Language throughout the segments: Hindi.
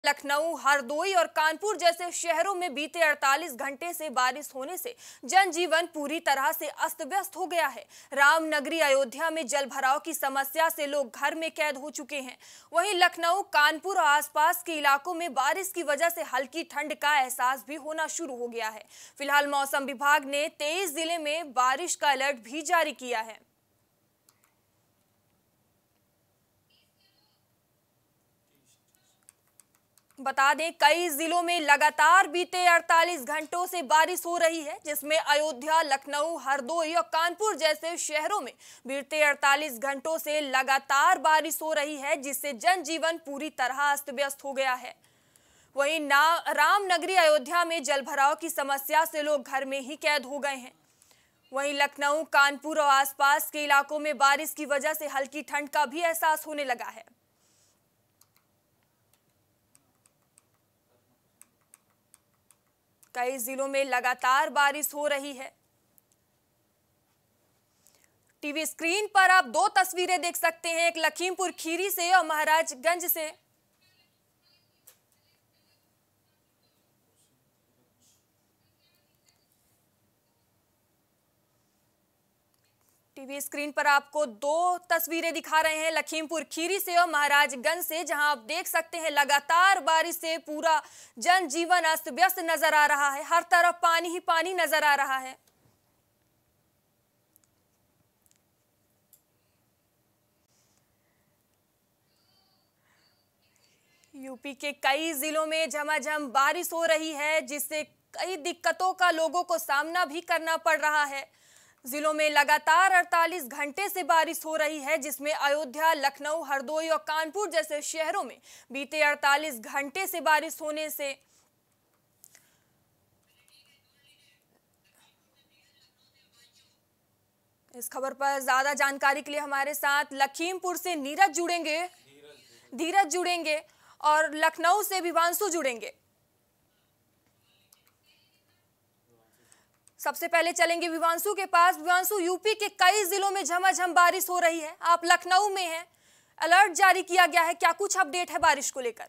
लखनऊ, हरदोई और कानपुर जैसे शहरों में बीते 48 घंटे से बारिश होने से जनजीवन पूरी तरह से अस्त व्यस्त हो गया है। रामनगरी अयोध्या में जलभराव की समस्या से लोग घर में कैद हो चुके हैं। वहीं लखनऊ, कानपुर और आसपास के इलाकों में बारिश की वजह से हल्की ठंड का एहसास भी होना शुरू हो गया है। फिलहाल मौसम विभाग ने 23 जिले में बारिश का अलर्ट भी जारी किया है। बता दें, कई जिलों में लगातार बीते 48 घंटों से बारिश हो रही है, जिसमें अयोध्या, लखनऊ, हरदोई और कानपुर जैसे शहरों में बीते 48 घंटों से लगातार बारिश हो रही है, जिससे जनजीवन पूरी तरह अस्त व्यस्त हो गया है। वहीं रामनगरी अयोध्या में जलभराव की समस्या से लोग घर में ही कैद हो गए हैं। वहीं लखनऊ, कानपुर और आसपास के इलाकों में बारिश की वजह से हल्की ठंड का भी एहसास होने लगा है। कई जिलों में लगातार बारिश हो रही है। टीवी स्क्रीन पर आप दो तस्वीरें देख सकते हैं, एक लखीमपुर खीरी से और महाराजगंज से। टीवी स्क्रीन पर आपको दो तस्वीरें दिखा रहे हैं, लखीमपुर खीरी से और महाराजगंज से, जहां आप देख सकते हैं लगातार बारिश से पूरा जनजीवन अस्त व्यस्त नजर आ रहा है। हर तरफ पानी ही पानी नजर आ रहा है। यूपी के कई जिलों में झमाझम बारिश हो रही है, जिससे कई दिक्कतों का लोगों को सामना भी करना पड़ रहा है। जिलों में लगातार 48 घंटे से बारिश हो रही है, जिसमें अयोध्या, लखनऊ, हरदोई और कानपुर जैसे शहरों में बीते 48 घंटे से बारिश होने से इस खबर पर ज्यादा जानकारी के लिए हमारे साथ लखीमपुर से धीरज जुड़ेंगे और लखनऊ से विवांशु जुड़ेंगे। सबसे पहले चलेंगे विवांशु के पास। विवांशु, यूपी के कई जिलों में झमाझम बारिश हो रही है, आप लखनऊ में हैं, अलर्ट जारी किया गया है, क्या कुछ अपडेट है बारिश को लेकर?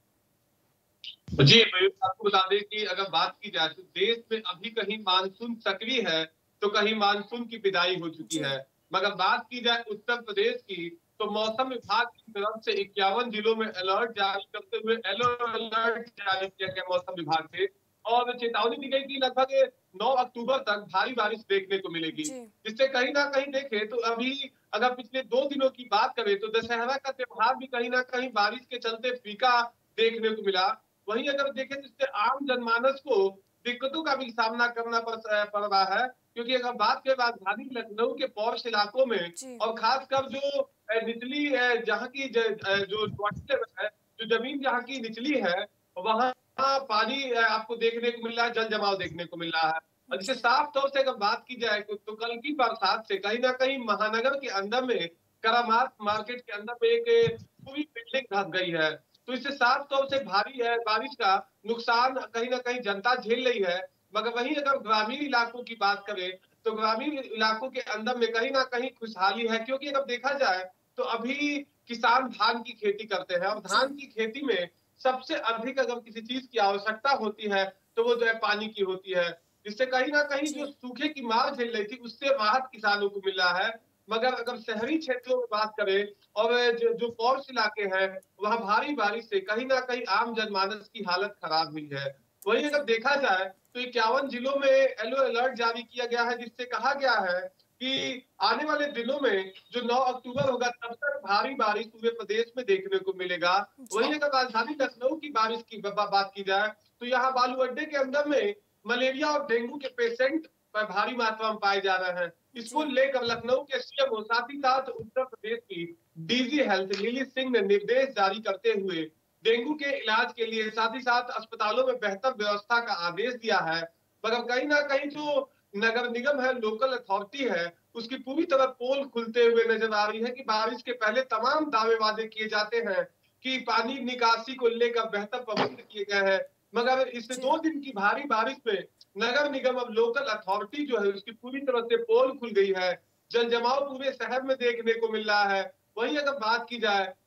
जी, मैं आपको बता दें कि अगर बात की जाए तो देश में अभी कहीं मानसून सक्रिय है तो कहीं मानसून की विदाई हो चुकी है। मगर बात की जाए उत्तर प्रदेश की तो मौसम विभाग की तरफ से 51 जिलों में अलर्ट जारी करते हुए येलो अलर्ट जारी किया गया मौसम विभाग से, और चेतावनी दी गई कि लगभग 9 अक्टूबर तक भारी बारिश देखने को मिलेगी। जिससे कहीं ना कहीं देखें तो अभी अगर पिछले 2 दिनों की बात करें तो दशहरा का त्योहार भी कहीं ना कहीं बारिश के चलते फीका देखने को मिला। वहीं अगर देखें तो इससे आम जनमानस को दिक्कतों का भी सामना करना पड़ रहा है, क्योंकि अगर बात करें राजधानी लखनऊ के पॉश इलाकों में और खासकर जो निचली जहाँ की जो है, जो जमीन जहाँ की निचली है, वहाँ पानी आपको देखने को मिल रहा है, जल जमाव देखने को मिल रहा है। और जिससे साफ तौर से अगर बात की जाए तो कल की बरसात से कहीं ना कहीं महानगर के अंदर में करामात मार्केट के अंदर में एक पूरी बिल्डिंग धस गई है। तो इससे साफ तौर से भारी है बारिश का नुकसान कहीं ना कहीं जनता झेल रही है। मगर वहीं अगर ग्रामीण इलाकों की बात करें तो ग्रामीण इलाकों के अंदर में कहीं ना कहीं खुशहाली है, क्योंकि अगर देखा जाए तो अभी किसान धान की खेती करते हैं और धान की खेती में सबसे अधिक अगर किसी चीज की आवश्यकता होती है तो वो जो है पानी की होती है। जिससे कहीं ना कहीं जो सूखे की मार झेल रही थी उससे राहत किसानों को मिल रहा है। मगर अगर शहरी क्षेत्रों में बात करें और जो पॉश इलाके हैं वहां भारी बारिश से कहीं ना कहीं आम जनमानस की हालत खराब हुई है। वहीं अगर देखा जाए तो 51 जिलों में येलो अलर्ट जारी किया गया है, जिससे कहा गया है कि आने वाले दिनों में जो 9 अक्टूबर होगा तब तक भारी बारिश पूरे प्रदेश में देखने को मिलेगा। वहीं अगर राजधानी लखनऊ की बारिश की बात की जाए तो यहाँ बालू अड्डे के अंदर में मलेरिया और डेंगू के पेशेंट भारी मात्रा में पाए जा रहे हैं। इसको लेकर लखनऊ के सीएम साथ ही साथ उत्तर प्रदेश की डीजी हेल्थ नीली सिंह ने निर्देश जारी करते हुए डेंगू के इलाज के लिए साथ ही साथ अस्पतालों में बेहतर व्यवस्था का आदेश दिया है। मगर कहीं ना कहीं जो नगर निगम है, लोकल अथॉरिटी है, उसकी पूरी तरह पोल खुलते हुए नजर आ रही है कि बारिश के पहले तमाम दावे वादे किए जाते हैं कि पानी निकासी को लेकर बेहतर प्रबंध किए गए हैं। मगर इस 2 दिन की भारी बारिश में नगर निगम अब लोकल अथॉरिटी जो है उसकी पूरी तरह से पोल खुल गई है। जल जमाव पूरे शहर में देखने को मिल रहा है। वहीं अगर बात की जाए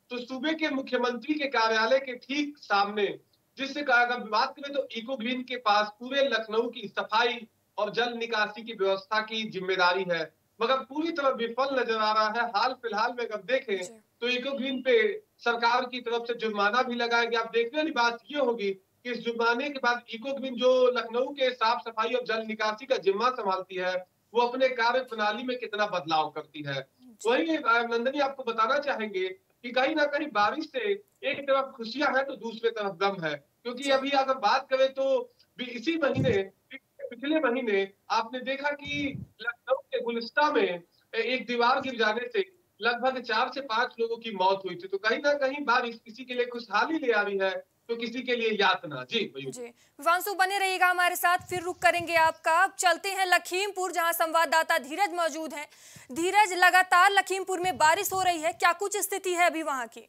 तो सूबे के मुख्यमंत्री के कार्यालय के ठीक सामने, जिससे अगर बात करें तो इको ग्रीन के पास पूरे लखनऊ की सफाई और जल निकासी की व्यवस्था की जिम्मेदारी है, मगर पूरी तरह विफल नजर आ रहा है। हाल फिलहाल में अगर देखें तो इको ग्रीन पे सरकार की तरफ से जुर्माना भी लगाया गया। अब देखने वाली बात ये होगी कि इस जुर्माने के बाद इको ग्रीन जो लखनऊ के साफ सफाई और जल निकासी का जिम्मा संभालती है, वो अपने कार्य प्रणाली में कितना बदलाव करती है। वही नंदनी आपको बताना चाहेंगे कि कहीं ना कहीं बारिश से एक तरफ खुशियां हैं तो दूसरे तरफ गम है, क्योंकि अभी अगर बात करें तो इसी महीने, पिछले महीने आपने देखा कि लखनऊ के गुलिस्ता में एक दीवार गिर जाने से लगभग 4 से 5 लोगों की मौत हुई थी। तो कहीं ना कहीं बारिश किसी के लिए खुशहाली ले आ रही है तो किसी के लिए यातना। जी जी, विवांशु बने रहिएगा हमारे साथ, फिर रुक करेंगे आपका। अब चलते हैं लखीमपुर, जहां संवाददाता धीरज मौजूद हैं। धीरज, लगातार लखीमपुर में बारिश हो रही है, क्या कुछ स्थिति है अभी वहां की?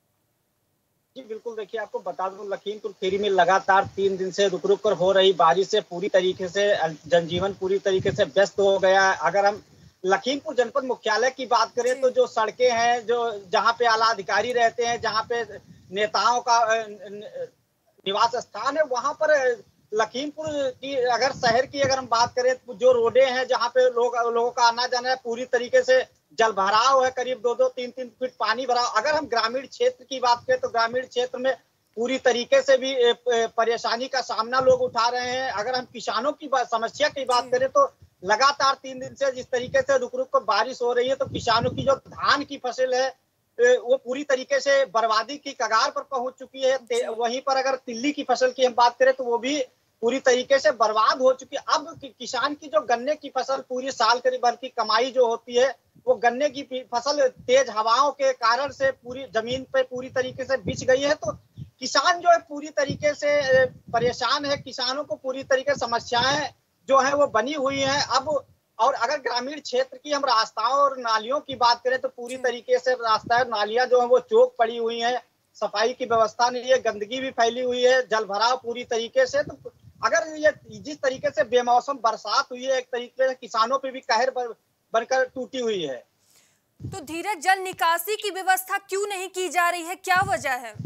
जी बिल्कुल, देखिए आपको बता दूं, लखीमपुर खीरी में लगातार 3 दिन से रुक रुक कर हो रही बारिश से पूरी तरीके से जनजीवन पूरी तरीके से व्यस्त हो गया है। अगर हम लखीमपुर जनपद मुख्यालय की बात करें तो जो सड़कें हैं, जो जहां पे आला अधिकारी रहते हैं, जहां पे नेताओं का निवास स्थान है, वहां पर लखीमपुर की अगर शहर की अगर हम बात करें तो जो रोडे हैं जहां पे लोगों का आना जाना है, पूरी तरीके से जल भराव है, करीब 2-2, 3-3 फीट पानी भरा। अगर हम ग्रामीण क्षेत्र की बात करें तो ग्रामीण क्षेत्र में पूरी तरीके से भी परेशानी का सामना लोग उठा रहे हैं। अगर हम किसानों की समस्या की बात करें तो लगातार 3 दिन से जिस तरीके से रुक रुक कर बारिश हो रही है, तो किसानों की जो धान की फसल है वो पूरी तरीके से बर्बादी की कगार पर पहुंच चुकी है। वहीं पर अगर तिल्ली की फसल की हम बात करें तो वो भी पूरी तरीके से बर्बाद हो चुकी है। अब किसान की जो गन्ने की फसल पूरी साल भर की कमाई जो होती है, वो गन्ने की फसल तेज हवाओं के कारण से पूरी जमीन पे पूरी तरीके से बिछ गई है। तो किसान जो है पूरी तरीके से परेशान है। किसानों को पूरी तरीके से समस्याएं जो है वो बनी हुई है अब। और अगर ग्रामीण क्षेत्र की हम रास्ताओं और नालियों की बात करें तो पूरी तरीके से रास्ता और नालियां जो है वो चौक पड़ी हुई हैं, सफाई की व्यवस्था नहीं है, गंदगी भी फैली हुई है, जल भराव पूरी तरीके से। तो अगर ये जिस तरीके से बेमौसम बरसात हुई है, एक तरीके से किसानों पे भी कहर बनकर टूटी हुई है। तो धीरज, जल निकासी की व्यवस्था क्यों नहीं की जा रही है, क्या वजह है?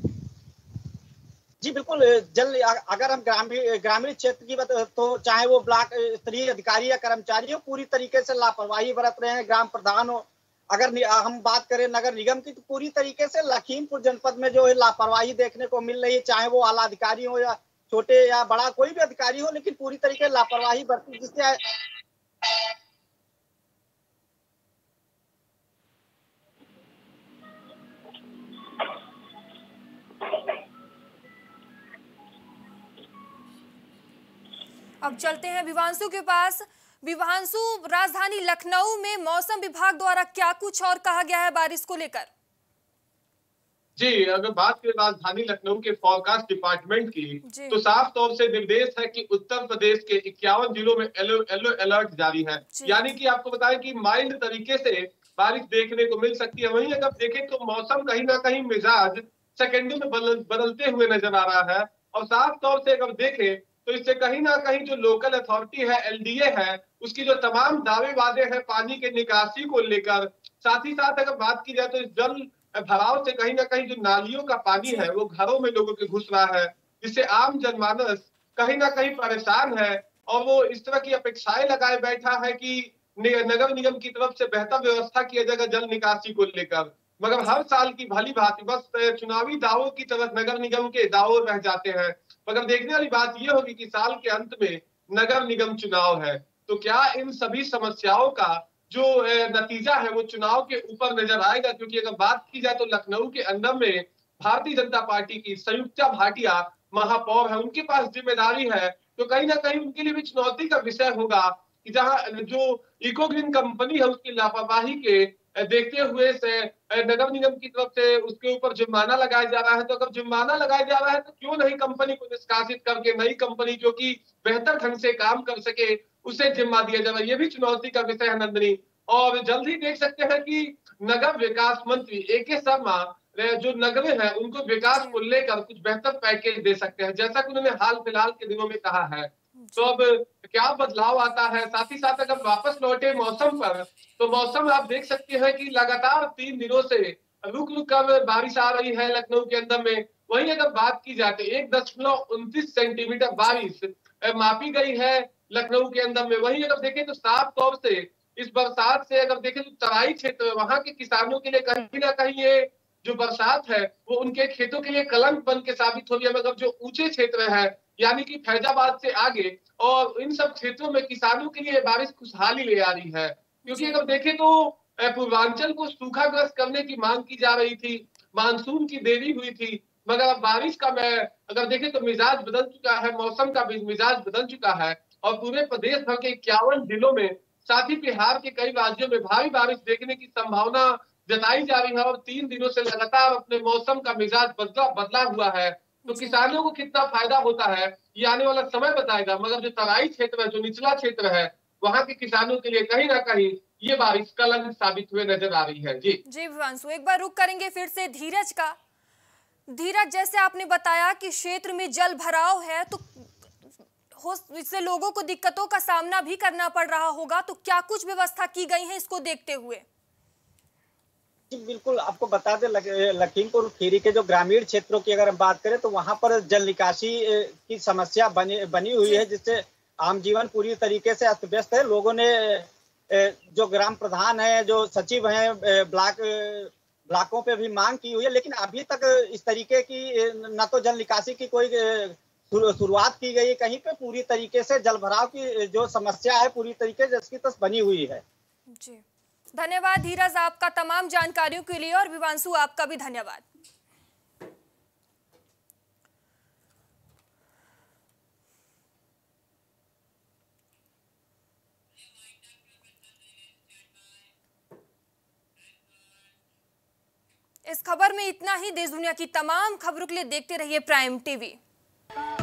जी बिल्कुल, अगर हम ग्रामीण क्षेत्र की बात तो चाहे वो ब्लॉक स्तरीय अधिकारी या कर्मचारी हो, पूरी तरीके से लापरवाही बरत रहे हैं। ग्राम प्रधान हो, अगर हम बात करें नगर निगम की, तो पूरी तरीके से लखीमपुर जनपद में जो है लापरवाही देखने को मिल रही है। चाहे वो आला अधिकारी हो या छोटे या बड़ा कोई भी अधिकारी हो, लेकिन पूरी तरीके से लापरवाही बरती, जिससे अब चलते हैं विवांशु के पास। विवांशु, राजधानी लखनऊ में मौसम विभाग द्वारा क्या कुछ और कहा गया है बारिश को लेकर? जी, अगर बात करें राजधानी लखनऊ के फोरकास्ट डिपार्टमेंट की, तो साफ तौर से निर्देश है कि उत्तर प्रदेश के 51 जिलों में येलो अलर्ट जारी है। यानी कि आपको बताएं कि माइल्ड तरीके से बारिश देखने को मिल सकती है। वहीं अगर देखें तो मौसम कहीं ना कहीं मिजाज सेकेंडों में बदलते हुए नजर आ रहा है। और साफ तौर से अगर देखें तो इससे कहीं ना कहीं जो लोकल अथॉरिटी है, एलडीए है, उसकी जो तमाम दावे वादे हैं पानी के निकासी को लेकर, साथ ही साथ अगर बात की जाए तो इस जल भराव से कहीं ना कहीं जो नालियों का पानी है वो घरों में लोगों के घुस रहा है, जिससे आम जनमानस कहीं ना कहीं परेशान है। और वो इस तरह की अपेक्षाएं लगाए बैठा है कि नगर निगम की तरफ से बेहतर व्यवस्था किया जाएगा जल निकासी को लेकर। मगर हर साल की भली भांति बस चुनावी दावों की तरफ नगर निगम के दावों रह जाते हैं। मगर देखने वाली बात यह होगी कि साल के अंत में नगर निगम चुनाव है, तो क्या इन सभी समस्याओं का जो नतीजा है वो चुनाव के ऊपर नजर आएगा? क्योंकि अगर बात की जाए तो लखनऊ के अंदर में भारतीय जनता पार्टी की संयुक्ता भाटिया महापौर है, उनके पास जिम्मेदारी है, तो कहीं ना कहीं उनके लिए भी चुनौती का विषय होगा कि जहां जो इको ग्रीन कंपनी है उसकी लापरवाही के देखते हुए से नगर निगम की तरफ से उसके ऊपर जुर्माना लगाया जा रहा है। तो अगर जुर्माना लगाया जा रहा है तो क्यों नहीं कंपनी को निष्कासित करके नई कंपनी जो कि बेहतर ढंग से काम कर सके उसे जिम्मा दिया जाए? ये भी चुनौती का विषय है नंदनी। और जल्द ही देख सकते हैं कि नगर विकास मंत्री एके शर्मा जो नगरे हैं उनको विकास को लेकर कुछ बेहतर पैकेज दे सकते हैं, जैसा कि उन्होंने हाल फिलहाल के दिनों में कहा है। तो अब क्या बदलाव आता है? साथ ही साथ अगर वापस लौटे मौसम पर, तो मौसम आप देख सकते हैं कि लगातार 3 दिनों से रुक रुक कर बारिश आ रही है लखनऊ के अंदर में। वहीं अगर बात की जाए तो 1.29 सेंटीमीटर बारिश मापी गई है लखनऊ के अंदर में। वहीं अगर देखें तो साफ तौर से इस बरसात से अगर देखें तो तराई क्षेत्र वहां के किसानों के लिए कहीं ना कहीं ये जो बरसात है वो उनके खेतों के लिए कलंक बन के साबित हो रही है। मगर जो ऊंचे क्षेत्र है यानी कि फैजाबाद से आगे और इन सब क्षेत्रों में किसानों के लिए बारिश खुशहाली ले आ रही है। क्योंकि अगर देखें तो पूर्वांचल को सूखाग्रस्त करने की मांग की जा रही थी, मानसून की देरी हुई थी, मगर अब बारिश का मैं अगर देखें तो मिजाज बदल चुका है, मौसम का मिजाज बदल चुका है और पूरे प्रदेश भर के 51 जिलों में साथ ही बिहार के कई राज्यों में भारी बारिश देखने की संभावना जताई जा रही है। और 3 दिनों से लगातार अपने मौसम का मिजाज बदला हुआ है। तो किसानों को कितना फायदा होता है ये आने वाला समय बताएगा। मगर जो तराई क्षेत्र है, जो निचला क्षेत्र है, वहां के किसानों के लिए कहीं ना कहीं ये बारिश कलंक साबित हुए नजर आ रही है। जी विवांशु, एक बार रुक करेंगे फिर से धीरज का। धीरज, जैसे आपने बताया कि क्षेत्र में जल भराव है तो इससे लोगों को दिक्कतों का सामना भी करना पड़ रहा होगा, तो क्या कुछ व्यवस्था की गई है इसको देखते हुए? जी बिल्कुल, आपको बता दें लखीमपुर खीरी के जो ग्रामीण क्षेत्रों की अगर हम बात करें तो वहां पर जल निकासी की समस्या बनी हुई है, जिससे आम जीवन पूरी तरीके से अस्त व्यस्त है। लोगों ने जो ग्राम प्रधान है, जो सचिव हैं, ब्लॉकों पे भी मांग की हुई है, लेकिन अभी तक इस तरीके की न तो जल निकासी की कोई शुरुआत की गई है कहीं पे। पूरी तरीके से जल भराव की जो समस्या है पूरी तरीके से जस की तस बनी हुई है। जी धन्यवाद धीरज आपका तमाम जानकारियों के लिए, और विवांशु आपका भी धन्यवाद। इस खबर में इतना ही। देश दुनिया की तमाम खबरों के लिए देखते रहिए प्राइम टीवी।